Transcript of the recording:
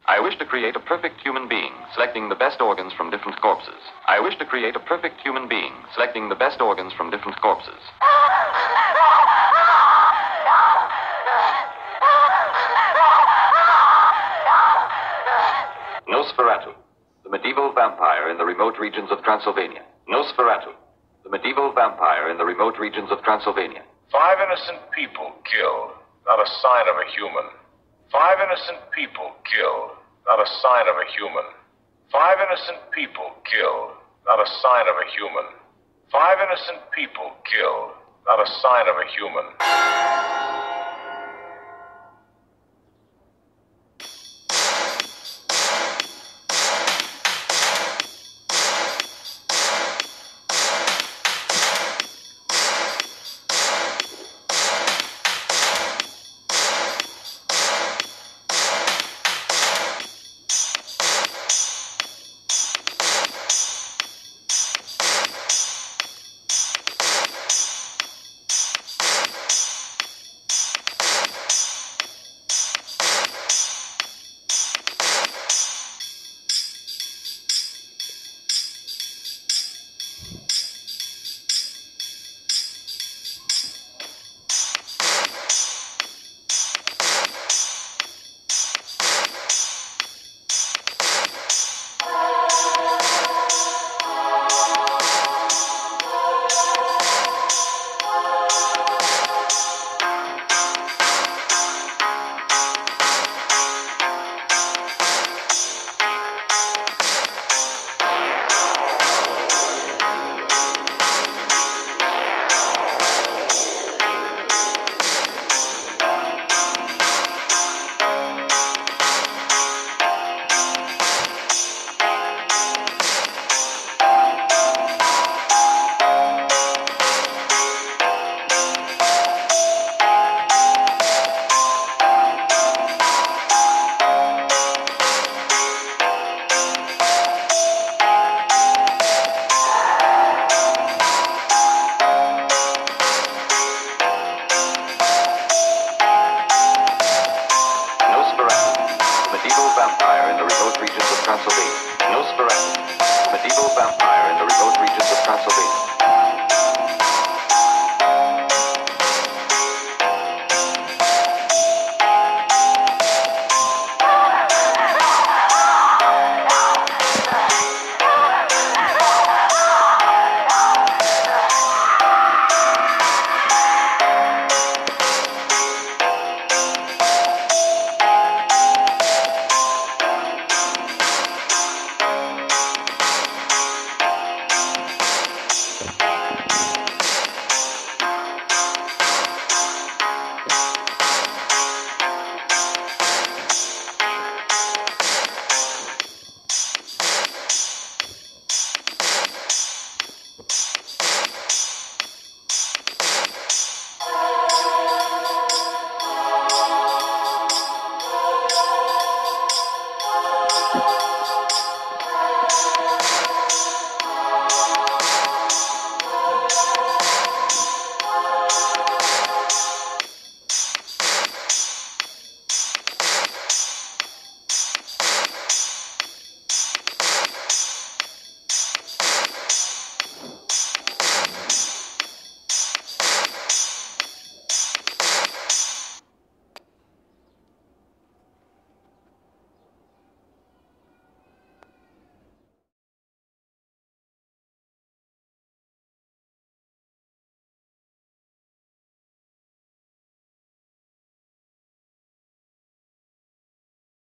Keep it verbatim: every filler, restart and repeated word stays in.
I wish to create a perfect human being, selecting the best organs from different corpses. I wish to create a perfect human being, selecting the best organs from different corpses. Nosferatu, the medieval vampire in the remote regions of Transylvania. Nosferatu, the medieval vampire in the remote regions of Transylvania. Five innocent people killed, not a sign of a human. Five innocent people killed, not a sign of a human. Five innocent people killed, not a sign of a human. Five innocent people killed, not a sign of a human. Vampire in the remote regions of Transylvania. Nosferatu, medieval vampire in the remote regions of Transylvania.